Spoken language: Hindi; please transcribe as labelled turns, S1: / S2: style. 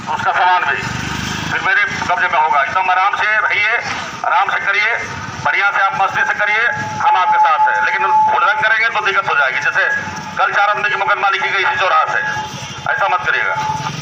S1: तो उसका सामान भी फिर मेरे कब्जे में होगा। एकदम आराम से रहिए, आराम से करिए, बढ़िया से आप मस्ती से करिए, हम आपके साथ हैं। लेकिन हुड़दंग करेंगे तो दिक्कत हो जाएगी। जैसे कल 4 आदमी की मुकदमा लिखी गई इसी चौराहा से, ऐसा मत करिएगा।